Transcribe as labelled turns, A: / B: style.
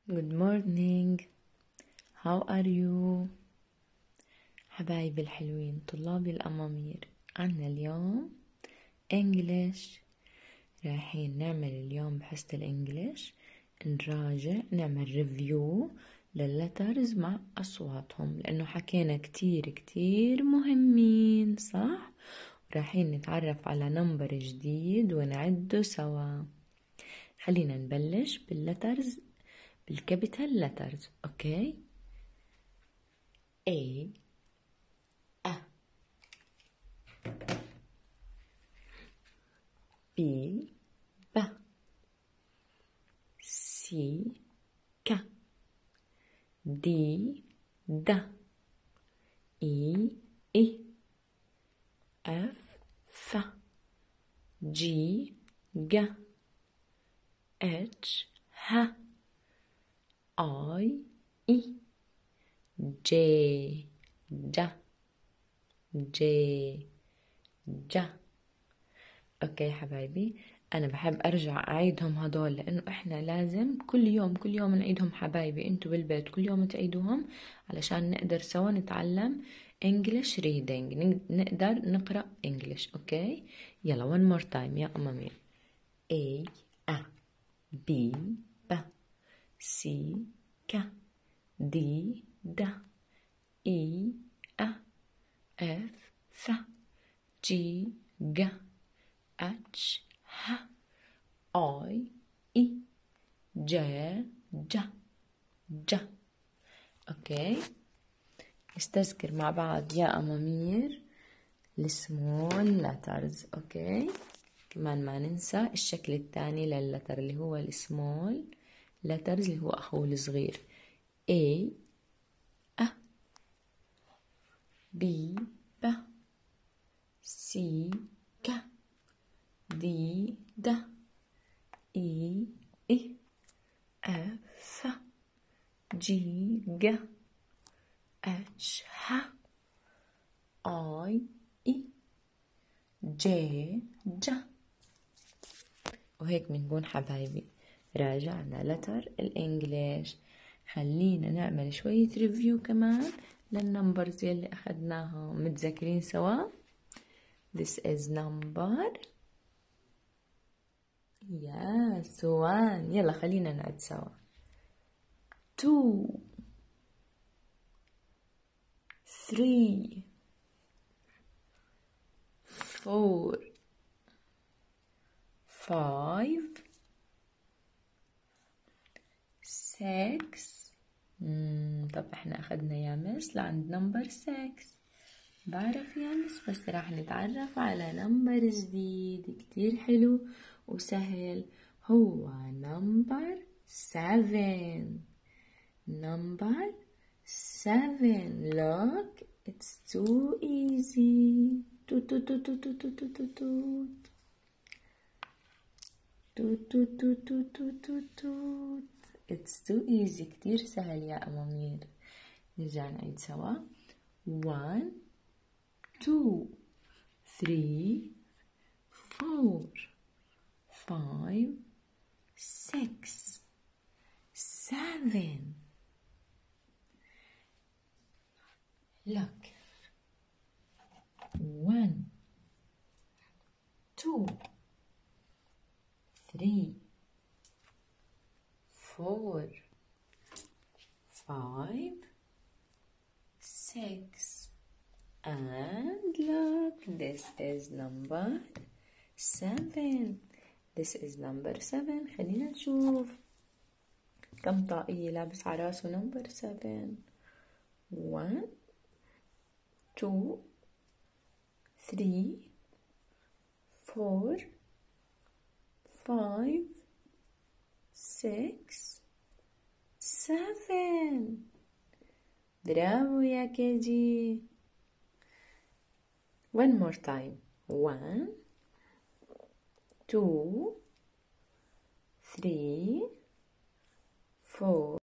A: Good morning. How are you? حبايبي الحلوين طلابي الأمامير، عنا اليوم English. رايحين نعمل اليوم بحصة الإنجليش نراجع نعمل ريفيو لللترز مع أصواتهم، لأنه حكينا كتير مهمين صح؟ رايحين نتعرف على نمبر جديد ونعده سوا. خلينا نبلش باللترز، بالكابيتال لترز. اوكي، A A B B C K D D E I F F G G H H I I J J J J. اوكي حبايبي، انا بحب ارجع اعيدهم هدول لانه احنا لازم كل يوم نعيدهم حبايبي، انتوا بالبيت كل يوم تعيدوهم علشان نقدر سوا نتعلم English reading، نقدر نقرأ English. اوكي يلا one more time يا أمامي. A A B B C K D D E A F F G G H H I I J J J. اوكي، نستذكر مع بعض يا أمامير السمول لترز. اوكي، كمان ما ننسى الشكل الثاني لللتر اللي هو السمول لترز اللي هو أخوه الصغير. A A B B C K D D E I F G G H H I I J J. وهيك بنكون حبايبي راجعنا لتر الإنجليش. خلينا نعمل شوية ريفيو كمان للنمبرز يلي أخدناهم. متذكرين سوا؟ This is number yes one. يلا خلينا نعد سوا. 2 3 4 5 6. طب احنا اخدنا يا مس لعند نمبر 6. بعرف يا مس، بس راح نتعرف على نمبر جديد كتير حلو وسهل، هو نمبر 7. نمبر 7. look it's too easy. توت توت توت توت توت توت توت توت توت توت توت توت توت. it's too easy، كتير سهل يا أمامير. نرجع نعيد سوا. 1 2 3 4 5 6 7. look 1 2 3 4 5 6 and look this is number 7. this is number 7. خلينا نشوف كم طاقية لابس على راسه number 7. 1 2 3 4 5 6 7. برافو يا كيجي. one more time. 1 2 3 4